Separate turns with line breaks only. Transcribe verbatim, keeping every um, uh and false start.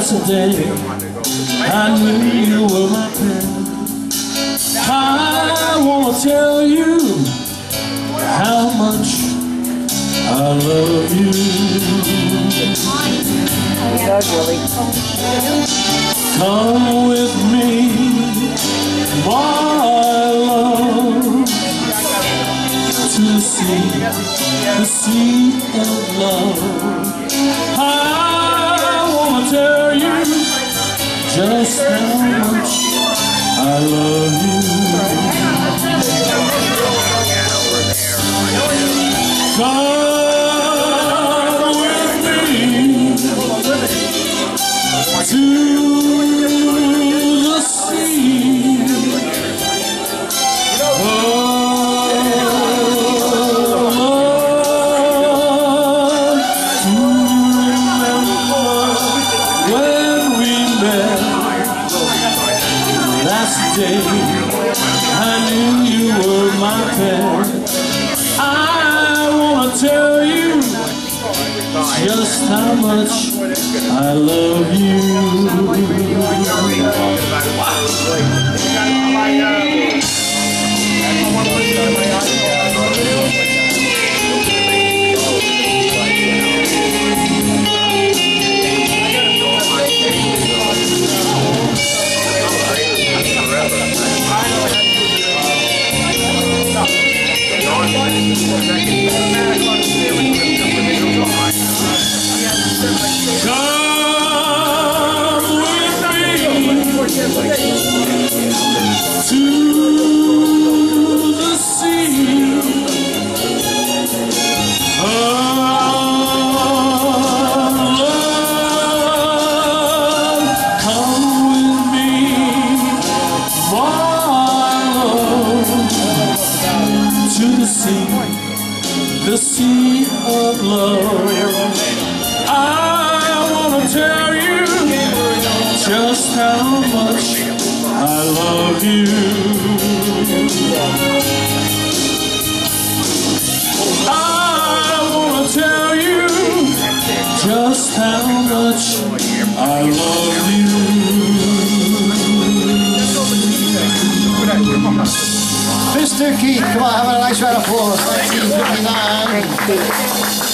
That's the day I knew you were my friend. I wanna tell you how much I love you. Come with me, my love, to the sea, the sea of love. I wanna tell you just how much I love you. Come with me to the sea. Last day I knew you were my pet. I wanna tell you just how much I love you. The sea of love. I wanna tell you just how much I love you. I wanna tell you just how much I love you.
Mister Keith, come on, have a nice round of applause. Thank you.